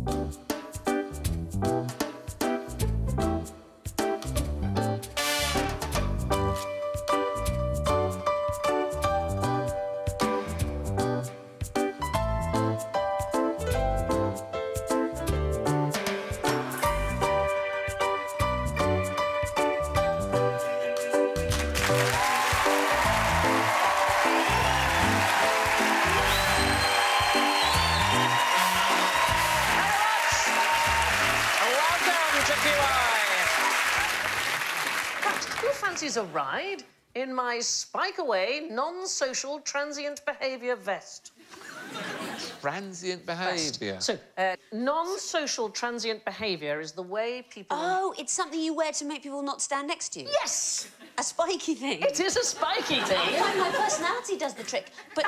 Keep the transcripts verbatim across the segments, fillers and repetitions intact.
Fancies a ride in my spike-away, non-social, transient behaviour vest? Transient behaviour? So, uh, non-social, transient behaviour is the way people... Oh, it's something you wear to make people not stand next to you? Yes! A spiky thing? It is a spiky thing. Why, my personality does the trick, but...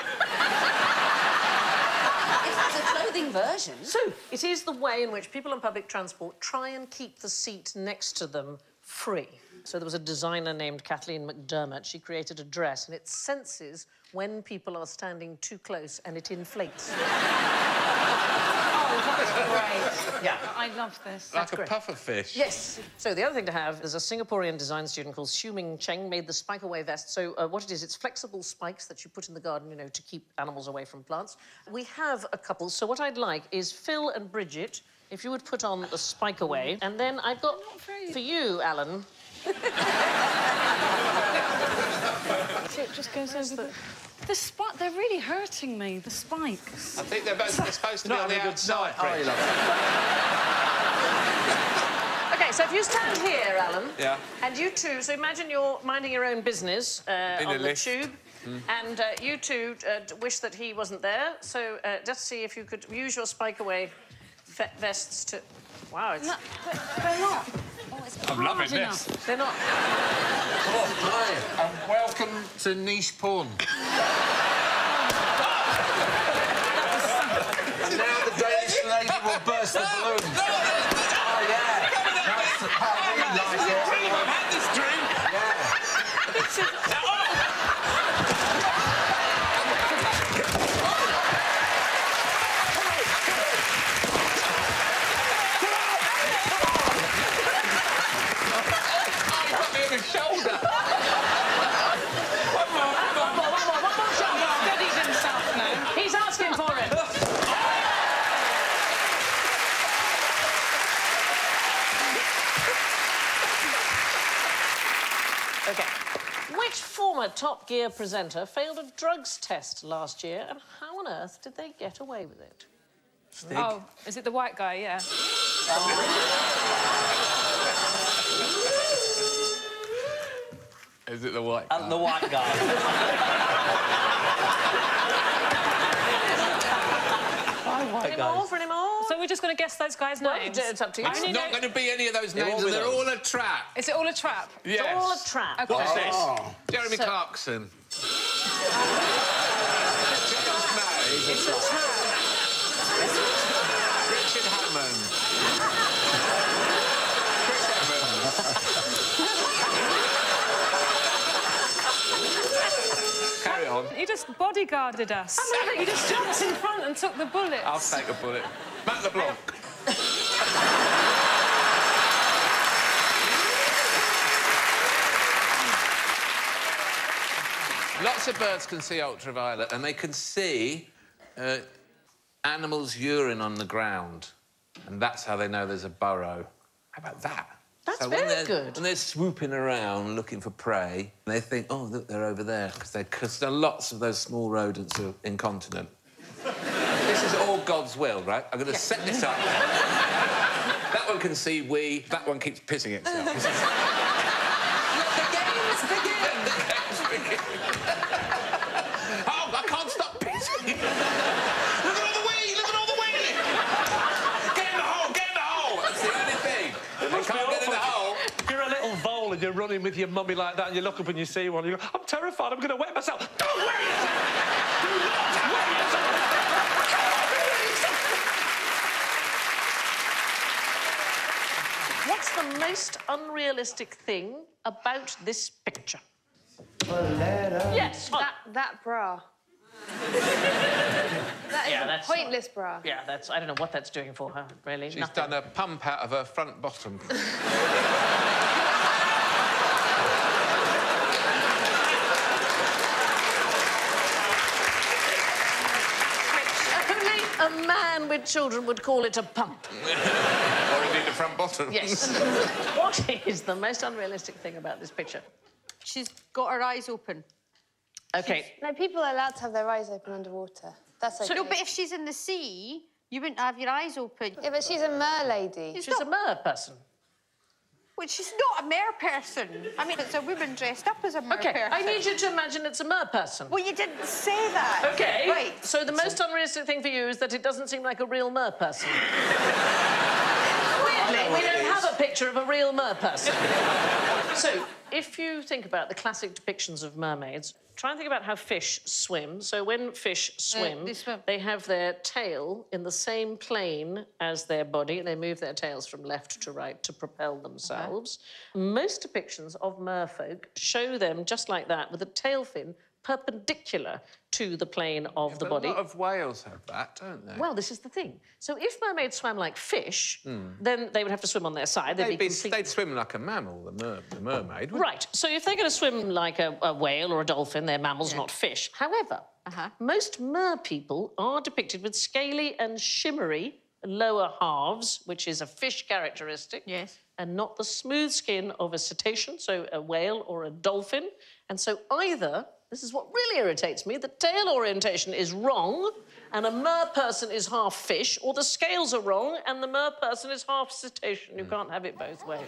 It's a clothing version. So, it is the way in which people on public transport try and keep the seat next to them free. So there was a designer named Kathleen McDermott. She created a dress, and it senses when people are standing too close, and it inflates. Oh, that's great. Yeah. I love this. Like That's a great. puffer fish. Yes. So the other thing to have is a Singaporean design student called Xiu Ming Cheng made the spike-away vest. So uh, what it is, it's flexible spikes that you put in the garden, you know, to keep animals away from plants. We have a couple. So what I'd like is Phil and Bridget, if you would put on the spike-away, and then I've got for you, Alan. So it just goes over the... The spike, they're really hurting me, the spikes. I think they're both they're supposed to be Not on the a good outside. night, are you, love? OK, so if you stand here, Alan... Yeah. And you two... So imagine you're minding your own business uh, In on a the lift. tube, mm. and uh, you two uh, wish that he wasn't there, so uh, just see if you could use your spike-away ve vests to... Wow, it's... No, but they're not. Oh, it's I'm hard loving enough. this. They're not... Oh, hi, and welcome to niche porn. And now the Danish lady will burst the balloon. Oh, yeah. That's the part we like it. I've had this drink. Yeah. Shoulder. One more, one more, one more, one more shot. He's steadied himself now. He's asking for it. OK. Which former Top Gear presenter failed a drugs test last year, and how on earth did they get away with it? Stig. Oh, is it the white guy? Yeah. Is it the white guy? And the white guy. Any more for any more? So we're just going to guess those guys' Well, names? it's up to you. I It's only not know- going to be any of those They're names, all and they're with all a trap. Is it all a trap? Yes. It's all a trap. Okay. What's this? Oh. Jeremy So- Clarkson. It's a trap. Richard Hammond. Chris Evans. Carry on. He just bodyguarded us. He just jumped in front and took the bullets. I'll take a bullet. Matt LeBlanc. Lots of birds can see ultraviolet, and they can see uh, animals' urine on the ground, and that's how they know there's a burrow. How about that? That's so very when they're, good. When they're swooping around looking for prey, they think, oh, look, they're over there, because lots of those small rodents are incontinent. This is all God's will, right? I'm going to Yeah. set this up. That one can see we, that one keeps pissing itself. This is- Let the games begin! Oh, I can't stop pissing. Look at all the wee! Look at all the wee! Get in the hole! Get in the hole! That's the only thing. They can't get in the hole. You're a little vole and you're running with your mummy like that and you look up and you see one and you go, I'm terrified, I'm going to wet myself. Don't wet yourself! Do not wet yourself! What's the most unrealistic thing about this picture? Yes. That, that bra. That is Yeah, a that's- pointless bra. Yeah, that's... I don't know what that's doing for her, really. She's Nothing. done a pump out of her front bottom. Only a man with children would call it a pump. Or indeed a front bottom. Yes. What is the most unrealistic thing about this picture? She's got her eyes open. OK. No, people are allowed to have their eyes open underwater. That's okay. No, but if she's in the sea, you wouldn't have your eyes open. Yeah, but she's a mer lady. She's a mer person. Well, she's not a mer person. I mean, it's a woman dressed up as a mer OK, person. I need you to imagine it's a mer person. Well, you didn't say that. OK. Right. So the most unrealistic thing for you is that it doesn't seem like a real mer person. Weirdly, we don't have a picture of a real mer person. So, if you think about the classic depictions of mermaids, try and think about how fish swim. So when fish swim, they swim. they have their tail in the same plane as their body, and they move their tails from left to right to propel themselves. Uh-huh. Most depictions of merfolk show them just like that, with a tail fin perpendicular to the plane of Yeah, the but body. A lot of whales have that, don't they? Well, this is the thing. So if mermaids swam like fish, then they would have to swim on their side. They'd, they'd, be be, complete... they'd swim like a mammal, the, mer the mermaid. wouldn't Right. So if they're going to swim like a, a whale or a dolphin, they're mammals, Yeah. not fish. However, Uh-huh. most mer people are depicted with scaly and shimmery lower halves, which is a fish characteristic. Yes. And not the smooth skin of a cetacean, so a whale or a dolphin. And so either, this is what really irritates me, the tail orientation is wrong and a mer person is half fish, or the scales are wrong and the mer person is half cetacean. You can't have it both ways.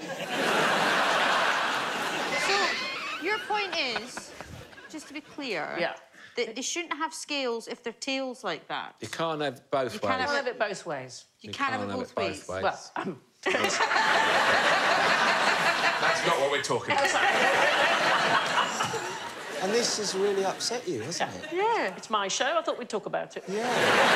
So, your point is, just to be clear, Yeah. that they shouldn't have scales if their tail's like that. You can't have both You ways. can't You can't have it both ways. You, can't, have it both ways. ways. Well, um, That's not what we're talking about. And this has really upset you, hasn't it? yeah, it's my show. I thought we'd talk about it. Yeah.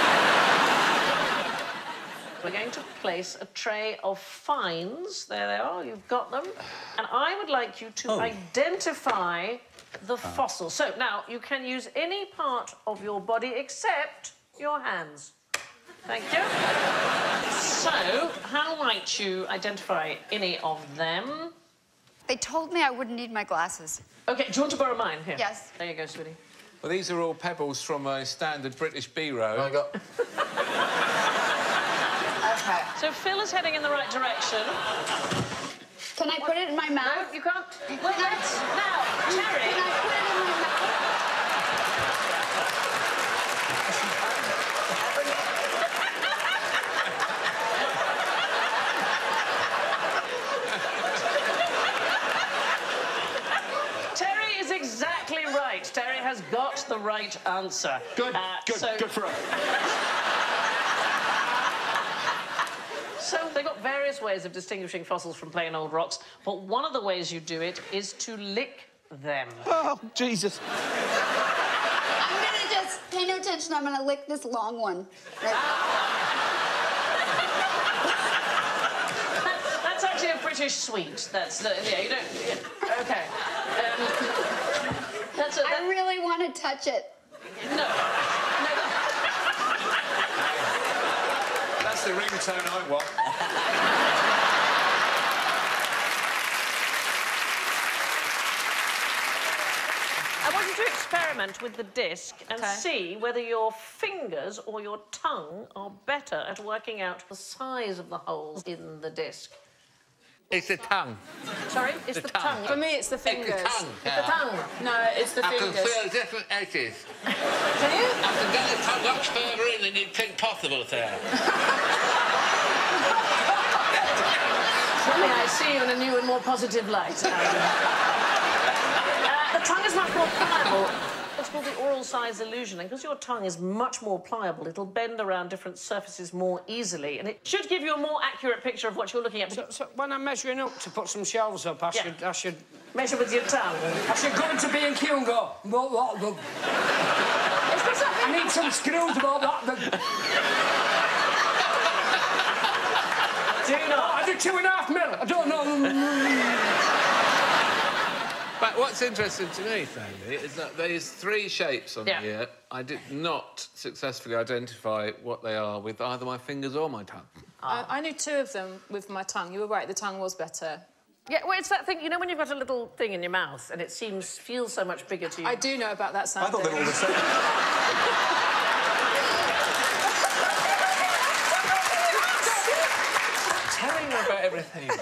We're going to place a tray of finds. There they are, you've got them. And I would like you to Oh. identify the fossil. So, now, you can use any part of your body except your hands. Thank you. So, how might you identify any of them? They told me I wouldn't need my glasses. OK, do you want to borrow mine? Here. Yes. There you go, sweetie. Well, these are all pebbles from a standard British B-row. I got... Okay. So, Phil is heading in the right direction. Can I put it in my mouth? No, you can't. Wait, let's... Now, Terry... Can I put it in my mouth? Terry is exactly right. Terry has got the right answer. Good, Uh, good, so, good for her. So they've got various ways of distinguishing fossils from plain old rocks, but one of the ways you do it is to lick them. Oh, Jesus. I'm gonna just pay no attention. I'm gonna lick this long one. Right. That's actually a British sweet. That's the... Yeah, you don't... Yeah. OK. Um, that's a... I That, really want to touch it. no. No. That's the ringtone I want. I want you to experiment with the disc and Okay. see whether your fingers or your tongue are better at working out the size of the holes in the disc. It's the tongue. Sorry? It's The the, tongue. tongue. For me, it's the It's fingers. the tongue. It's the tongue. No, it's the I can fingers. feel different edges. Can you? I can get the tongue much further in than you'd think possible, sir. Suddenly I see you in a new and more positive light. uh, the tongue is much more pliable. It's called the oral size illusion, and because your tongue is much more pliable, it'll bend around different surfaces more easily, and it should give you a more accurate picture of what you're looking at. So, so when I'm measuring up to put some shelves up, I Yeah. should, I should, Measure with your tongue. I should go into B and Q and go. What, what, what? Is there something? I need some screws about that. The... Do not. I did two and a half mil. I don't know. But what's interesting to me, Sandy, is that there's three shapes on Yeah. here. I did not successfully identify what they are with either my fingers or my tongue. I, I knew two of them with my tongue. You were right, the tongue was better. Yeah, well, it's that thing, you know, when you've got a little thing in your mouth and it seems, feels so much bigger to you. I do know about that, Sandy. I thought they were all the same. Telling me about everything.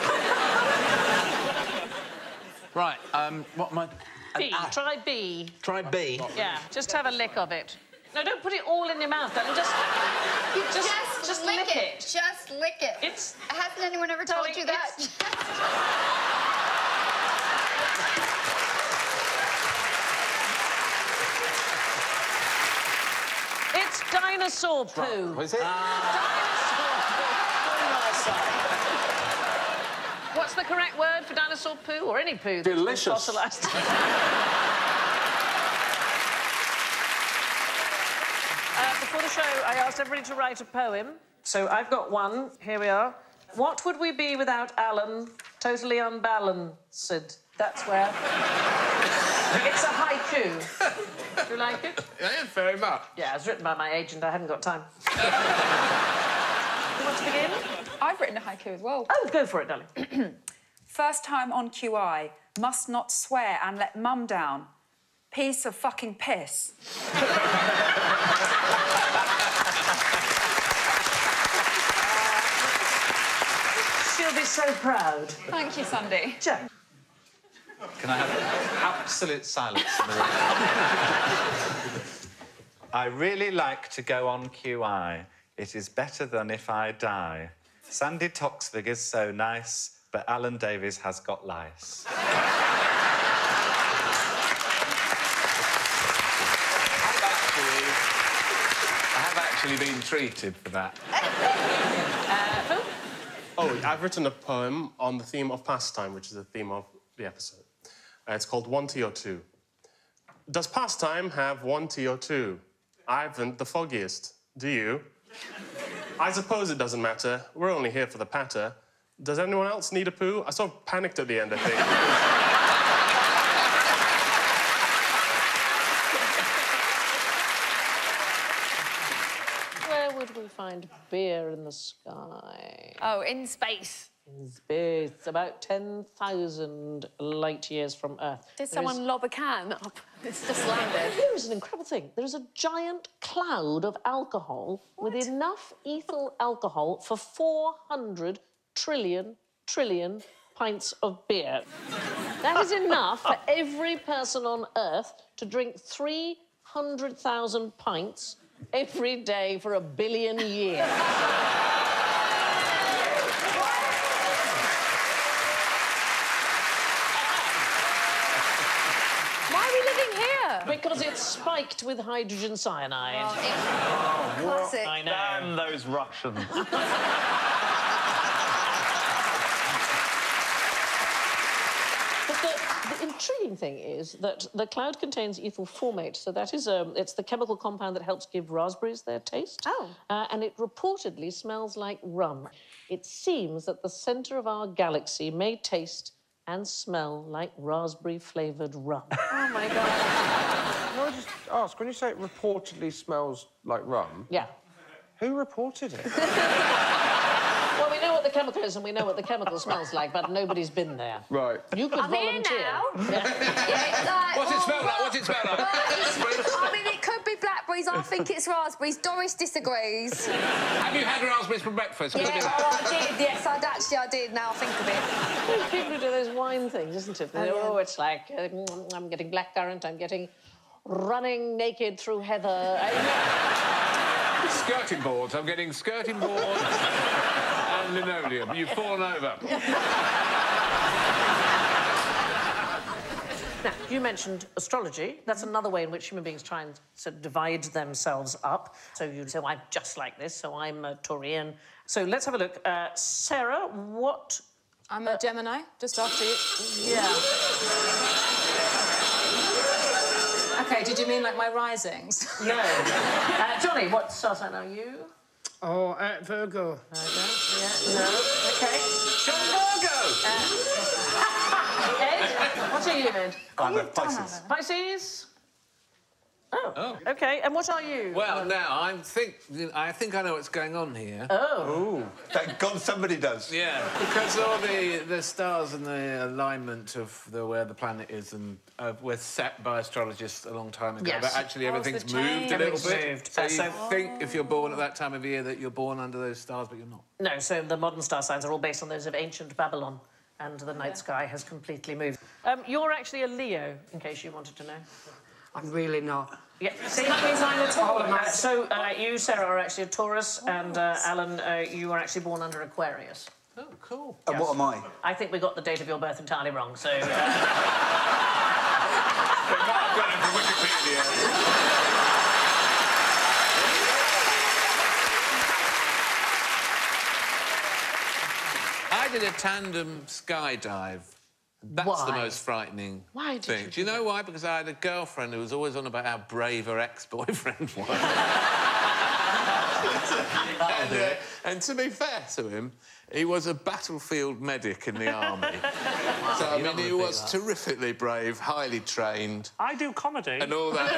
Right, um, what am I... B. Try B. Try B. Yeah, just have a lick of it. No, don't put it all in your mouth, darling. Just, just, Just, just lick, lick it. it. Just lick it. It's... Hasn't anyone ever told Darling, you that? It's dinosaur poo. What is it? What's the correct word for dinosaur poo, or any poo? that's Delicious. Fossilised. uh, before the show, I asked everybody to write a poem. So I've got one. Here we are. What would we be without Alan? Totally unbalanced. That's where. It's a haiku. Do you like it? Yeah, very much. Yeah, it was written by my agent. I haven't got time. You want to begin? I've written a haiku as well. Oh, go for it, darling. First time on Q I. Must not swear and let mum down. Piece of fucking piss. She'll be so proud. Thank you, Sandy. Jack. Can I have absolute silence in the room? I really like to go on Q I. It is better than if I die. Sandy Toksvig is so nice, but Alan Davies has got lice. I have actually been treated for that. Uh, Phil? Oh, I've written a poem on the theme of pastime, which is the theme of the episode. Uh, it's called One Tea or Two. Does pastime have one tea or two? I haven't the foggiest. Do you? I suppose it doesn't matter. We're only here for the patter. Does anyone else need a poo? I sort of panicked at the end, I think. Where would we find beer in the sky? Oh, in space. In space, about ten thousand light years from Earth. Did There someone is- lob a can up? It's just landed. Here is an incredible thing. There is a giant cloud of alcohol with enough ethyl alcohol for four hundred trillion, trillion pints of beer. That is enough for every person on Earth to drink three hundred thousand pints every day for a billion years. Why are we living here? Because it's spiked with hydrogen cyanide. Oh, classic. I know. Damn those Russians. But the, the intriguing thing is that the cloud contains ethyl formate, so that is um, it's the chemical compound that helps give raspberries their taste. Oh. Uh, and it reportedly smells like rum. It seems that the centre of our galaxy may taste and smell like raspberry-flavoured rum. Oh, my God. Can I just ask, when you say it reportedly smells like rum... Yeah. Who reported it? Well, we know what the chemical is and we know what the chemical smells like, but nobody's been there. Right. You could I'm here volunteer. now. Yeah. Yeah, it's like, What's it oh, smell like? What's it smell like? I mean, it could be blackberries. I think it's raspberries. Doris disagrees. Have you had raspberries for breakfast? Yeah, oh, I did. Yes, I actually I did. Now I think of it. Those people who do those wine things, isn't it? Oh, They- yeah. oh, it's like, uh, mm, I'm getting blackcurrant, I'm getting running naked through heather. I... Skirting boards. I'm getting skirting boards and linoleum. You've fallen over. Now, you mentioned astrology. That's another way in which human beings try and sort of divide themselves up. So you say, well, I'm just like this, so I'm a Taurian. So let's have a look. Uh, Sarah, what... I'm a Gemini, just after you. Yeah. OK, did you mean like my risings? No. Uh, Johnny, what star sign are you? Oh, uh, Virgo. Virgo, yeah, no, OK. John Virgo! Uh, Ed, what are you, Ed? I'm a Pisces. Pisces? Oh. Oh. OK, and what are you? Well, Alan? now, I think, I think I know what's going on here. Oh. Ooh, thank God somebody does. Yeah, because all the, the stars and the alignment of the, where the planet is and uh, were set by astrologists a long time ago. Yes. But actually, Oh, everything's it's moved changed. a little Everything's bit. moved. So Uh, you so- think if you're born at that time of year that you're born under those stars, but you're not. No, so the modern star signs are all based on those of ancient Babylon, and the night sky has completely moved. Um, you're actually a Leo, in case you wanted to know. I'm really not. Yeah, see, that means I'm a Taurus. Uh, so uh, you, Sarah, are actually a Taurus, and uh, Alan, uh, you were actually born under Aquarius. Oh, cool. And what am I? I think we got the date of your birth entirely wrong, so... Uh... I did a tandem skydive. That's Why? the most frightening Why did thing. you do you know why? Because I had a girlfriend who was always on about how brave her ex-boyfriend was. and, uh, and to be fair to him, he was a battlefield medic in the army. So, I mean, he was terrifically brave, highly trained. I do comedy. And all that.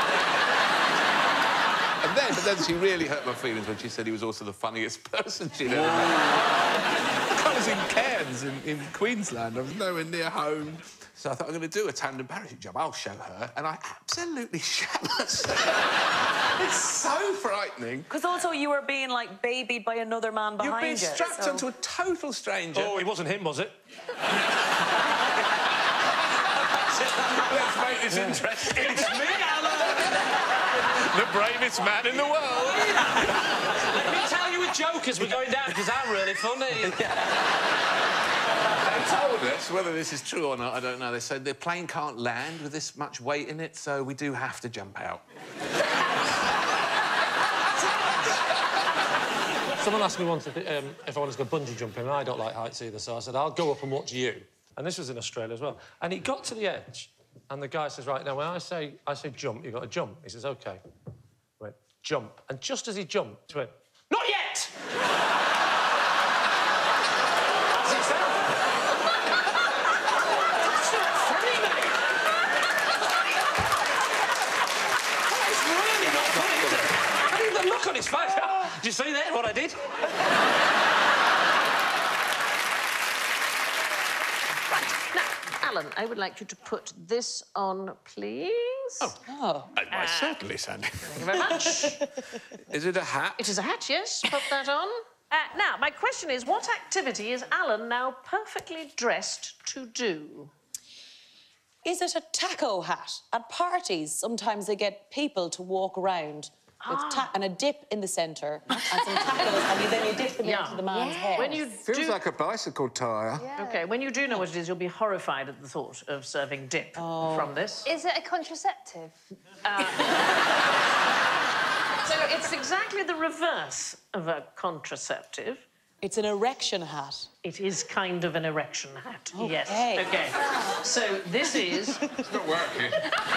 And then, but then she really hurt my feelings when she said he was also the funniest person she'd ever met. I was in Cairns, in, in Queensland. I was nowhere near home. So I thought, I'm going to do a tandem parachute jump. I'll show her. And I absolutely shat myself. It's so frightening. Because also you were being, like, babied by another man behind you. You're being strapped so... onto a total stranger. Oh, it wasn't him, was it? Let's make this interesting. It's me, Alan! The bravest man in the world. Let me tell you a joke as we're going down, because I'm really funny. They told us, whether this is true or not, I don't know, they said the plane can't land with this much weight in it, so we do have to jump out. Someone asked me once if, um, if I wanted to go bungee jumping, and I don't like heights either, so I said, I'll go up and watch you. And this was in Australia as well. And he got to the edge, and the guy says, right, now, when I say, I say jump, you've got to jump. He says, OK. I went, jump. And just as he jumped, he went, not yet! As he said. That's not funny, mate. That's really not funny, is it? I mean, the look on his face. Did you see that, what I did? Alan, I would like you to put this on, please. Oh. Oh. Uh, certainly, Sandy. Thank you very much. Is it a hat? It is a hat, yes. Put that on. Uh, now, my question is, what activity is Alan now perfectly dressed to do? Is it a taco hat? At parties, sometimes they get people to walk around with ta and a dip in the centre and some tacos, and you, then you dip them Yeah. into the man's Yeah. head. When you Feels do... like a bicycle tyre. Yeah. OK, when you do know what it is, you'll be horrified at the thought of serving dip from this. Is it a contraceptive? Uh... so it's exactly the reverse of a contraceptive. It's an erection hat. It is kind of an erection hat, Okay. yes. OK. So this is... It's not working.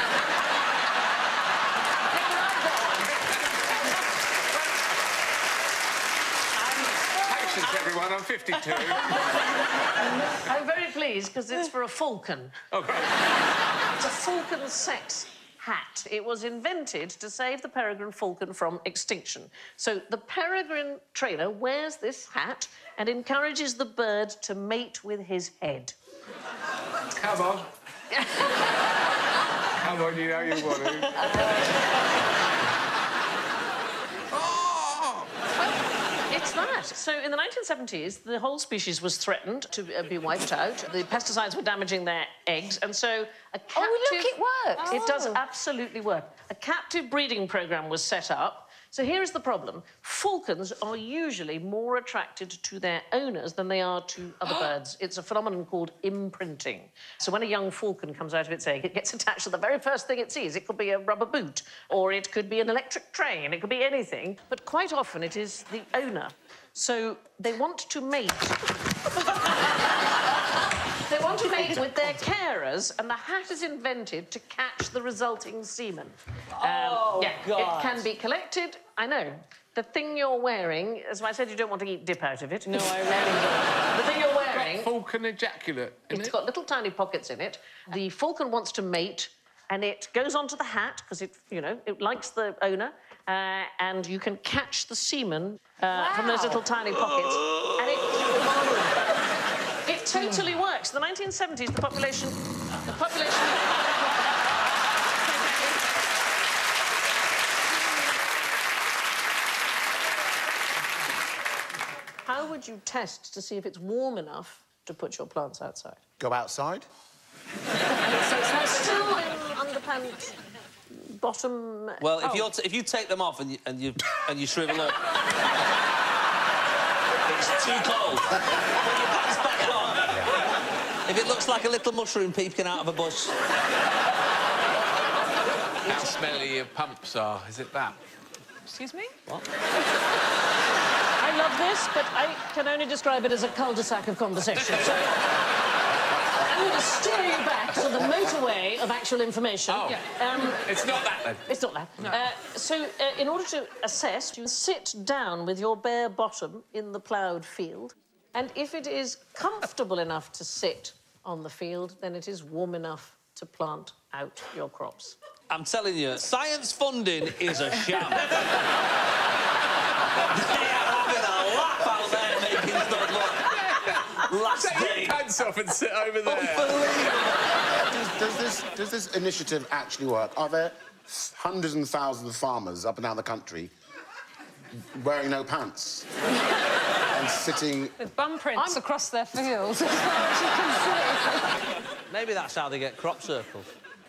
Everyone, I'm fifty-two. I'm very pleased because it's for a falcon. Okay. It's a falcon sex hat. It was invented to save the peregrine falcon from extinction. So the peregrine trainer wears this hat and encourages the bird to mate with his head. Come on. Come on, you know you want to. It's that. So in the nineteen seventies, the whole species was threatened to uh, be wiped out. The pesticides were damaging their eggs, and so a captive... Oh, look, it works. It does Oh. absolutely work. A captive breeding programme was set up. So here is the problem. Falcons are usually more attracted to their owners than they are to other birds. It's a phenomenon called imprinting. So when a young falcon comes out of its egg, it gets attached to the very first thing it sees. It could be a rubber boot, or it could be an electric train, it could be anything. But quite often it is the owner. So they want to mate. They want to mate with their carers, and the hat is invented to catch the resulting semen. Um, Oh, yeah, God. It can be collected, I know. The thing you're wearing, as I said, you don't want to eat dip out of it. No, I really don't. The thing you're wearing... It's got falcon ejaculate in It's it. got little tiny pockets in it. The falcon wants to mate, and it goes onto the hat, because it, you know, it likes the owner, uh, and you can catch the semen uh, wow. from those little tiny pockets. And it... It totally works. In the nineteen seventies, the population... The population... How would you test to see if it's warm enough to put your plants outside? Go outside? So it's still in underpants, bottom... Well, if, oh. you're t if you take them off and you, and you, and you shrivel up... it's too cold. Put your pants back on. Yeah. If it looks like a little mushroom peeping out of a bush... How smelly your pumps are, is it that? Excuse me? What? I love this, but I can only describe it as a cul-de-sac of conversation. So I'm going to steer you back to the motorway of actual information. Oh. Um, it's not that, then? It's not that. No. Uh, so, uh, in order to assess, you sit down with your bare bottom in the ploughed field, and if it is comfortable enough to sit on the field, then it is warm enough to plant out your crops. I'm telling you, science funding is a sham. They are having a laugh out there making stuff look... Last Take day. your pants off and sit over there. does, does, this, does this initiative actually work? Are there hundreds and thousands of farmers up and down the country wearing no pants and sitting... With bum prints I'm... across their fields, as far as you can see. Maybe that's how they get crop circles.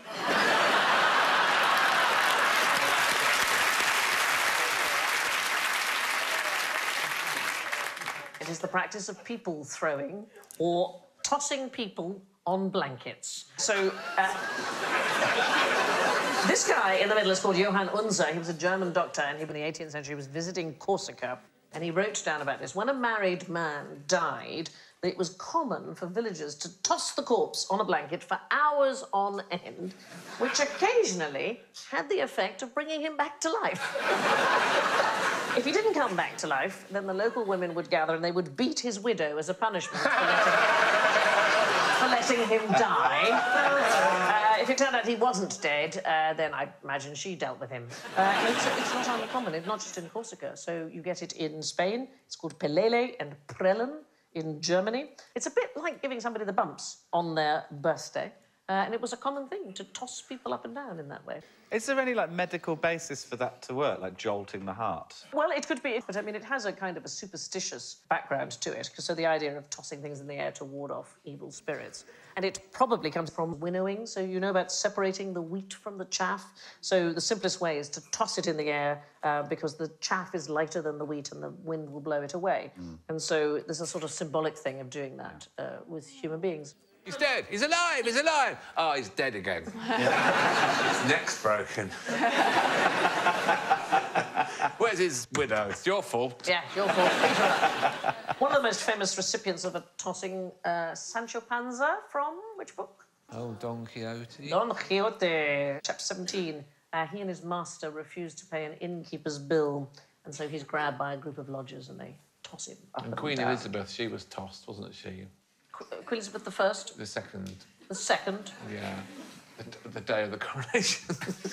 It is the practice of people throwing or tossing people on blankets. So, uh, this guy in the middle is called Johann Unser. He was a German doctor, and he, in the eighteenth century, was visiting Corsica, and he wrote down about this. When a married man died, it was common for villagers to toss the corpse on a blanket for hours on end, which occasionally had the effect of bringing him back to life. If he didn't come back to life, then the local women would gather and they would beat his widow as a punishment for letting, for letting him die. Uh, if it turned out he wasn't dead, uh, then I imagine she dealt with him. Uh, it's, it's not uncommon, it's not just in Corsica. So you get it in Spain. It's called pelele and prelen in Germany. It's a bit like giving somebody the bumps on their birthday. Uh, and it was a common thing to toss people up and down in that way. Is there any, like, medical basis for that to work, like jolting the heart? Well, it could be, but, I mean, it has a kind of a superstitious background to it, because so the idea of tossing things in the air to ward off evil spirits. And it probably comes from winnowing, so you know about separating the wheat from the chaff. So the simplest way is to toss it in the air uh, because the chaff is lighter than the wheat and the wind will blow it away. Mm. And so there's a sort of symbolic thing of doing that uh, with human beings. He's dead. He's alive. He's alive. Oh, he's dead again. Yeah. His neck's broken. Where's his widow? It's your fault. Yeah, your fault. One of the most famous recipients of a tossing, uh, Sancho Panza from which book? Oh, Don Quixote. Don Quixote, chapter seventeen. Uh, he and his master refused to pay an innkeeper's bill, and so he's grabbed by a group of lodgers and they toss him up And and Queen down. Elizabeth, she was tossed, wasn't she? Qu Queen Elizabeth the First. The second. The second. Yeah. The, the day of the coronation.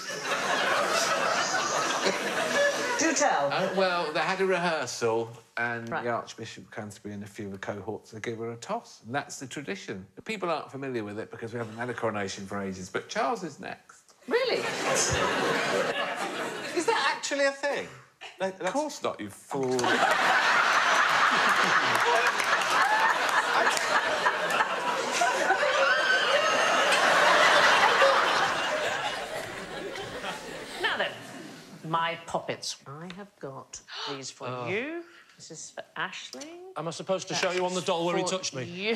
Do tell. Uh, well, they had a rehearsal, and Right. the Archbishop of Canterbury and a few of the cohorts, they gave her a toss, and that's the tradition. The people aren't familiar with it because we haven't had a coronation for ages, but Charles is next. Really? Is that actually a thing? Like, of course not, you fool. Now then, my poppets. I have got these for Oh. you. This is for Ashley. Am I supposed to show you on the doll where he touched me? You.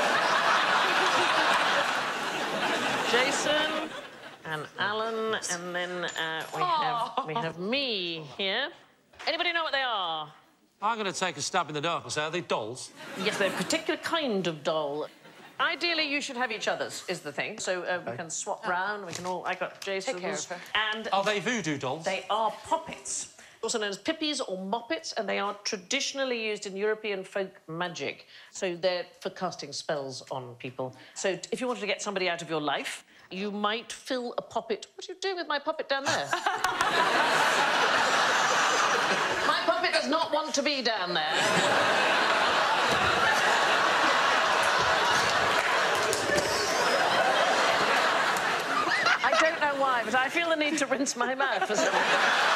Jason and Alan, and then uh, we have we have me here. Anybody know what they are? I'm going to take a stab in the dark and say, are they dolls? Yes, they're a particular kind of doll. Ideally, you should have each other's, is the thing. So uh, we can swap round. We can all. I got Jason's. care of her. And Are they voodoo dolls? they are poppets. Also known as pippies or moppets, and they are traditionally used in European folk magic. So they're for casting spells on people. So if you wanted to get somebody out of your life, you might fill a poppet... What are you doing with my puppet down there? My puppet does not want to be down there. I don't know why, but I feel the need to rinse my mouth for some reason.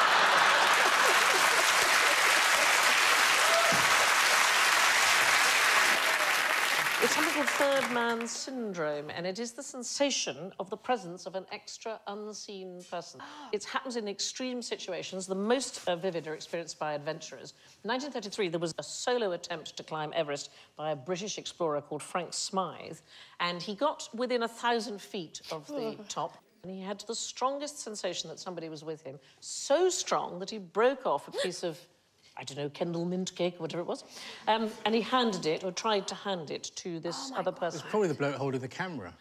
It's something called third man syndrome, and it is the sensation of the presence of an extra unseen person. It happens in extreme situations. The most uh, vivid are experienced by adventurers. In nineteen thirty-three, there was a solo attempt to climb Everest by a British explorer called Frank Smythe, and he got within a thousand feet of the top. And he had the strongest sensation that somebody was with him, so strong that he broke off a piece of, I don't know, Kendal mint cake or whatever it was, um, and he handed it, or tried to hand it, to this oh other person. It's probably the bloke holding the camera.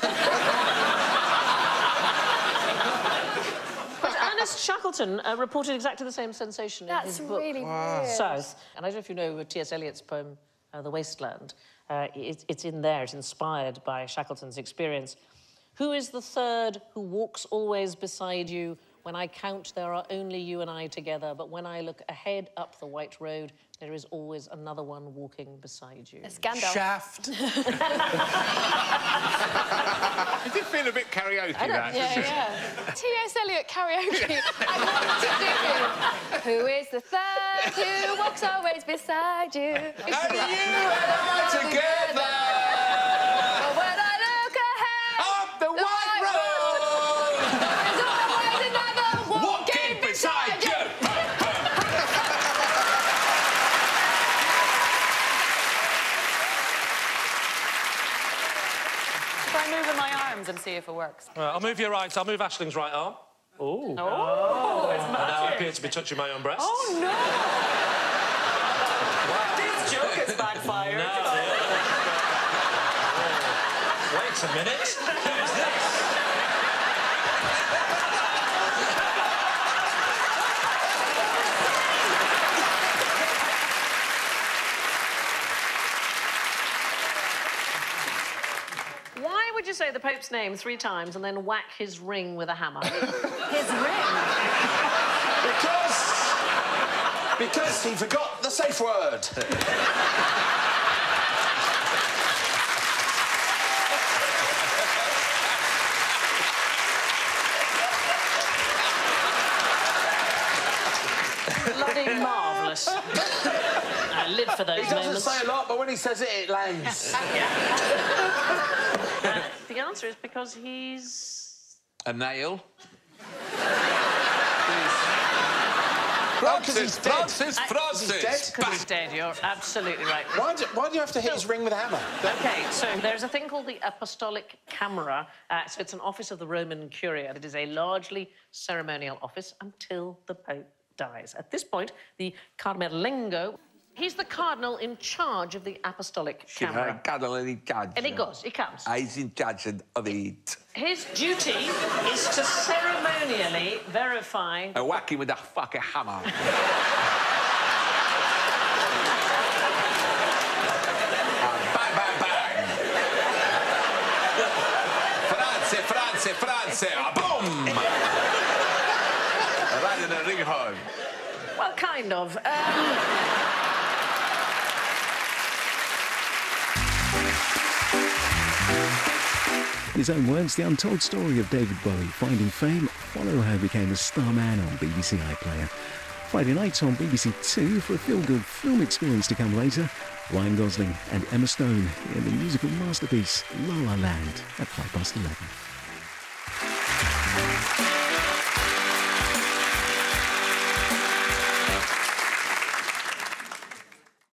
But Ernest Shackleton uh, reported exactly the same sensation That's in his book, really wow. weird. South. And I don't know if you know T S Eliot's poem, uh, The Wasteland. Uh, it, it's in there, it's inspired by Shackleton's experience. Who is the third who walks always beside you? When I count, there are only you and I together, but when I look ahead up the white road, there is always another one walking beside you. It's Gandalf. Shaft. It did feel a bit karaoke, that, yeah, didn't yeah. T S Eliot karaoke. I want to do. Who is the third who walks always beside you? Only you and I together. But when I look ahead up the white road, there is always another walking beside you. Try moving my arms and see if it works. Right, I'll move your right. I'll move Aisling's right arm. Ooh. Oh, it's And now I magic. appear to be touching my own breast. Oh, no! Wow. This joke has backfired. No. Oh. Wait a minute. Who's this? Why would you say the Pope's name three times and then whack his ring with a hammer? His ring? Because... Because he forgot the safe word. Bloody marvellous. I live for those He doesn't moments. say a lot, but when he says it, it lands. uh, the answer is because he's... A nail. Francis, Francis, I- Francis. Because he's dead, you're absolutely right. Why do, why do you have to hit his ring with a hammer? OK, so there's a thing called the Apostolic Camera. Uh, so it's an office of the Roman Curia. It is a largely ceremonial office until the Pope dies. At this point, the Carmelengo... He's the cardinal in charge of the Apostolic Camera. Cardinal in charge. And he goes, he comes. He's in charge of it. His duty is to ceremonially verify... A whack him with a fucking hammer. Bang, bang, bang. France, France, France. Boom! Right in the ring home. Well, kind of. Um... In his own words, the untold story of David Bowie finding fame, follow how he became a star man on B B C iPlayer. Friday night on B B C Two for a feel-good film experience to come later. Ryan Gosling and Emma Stone in the musical masterpiece La La Land at five past eleven.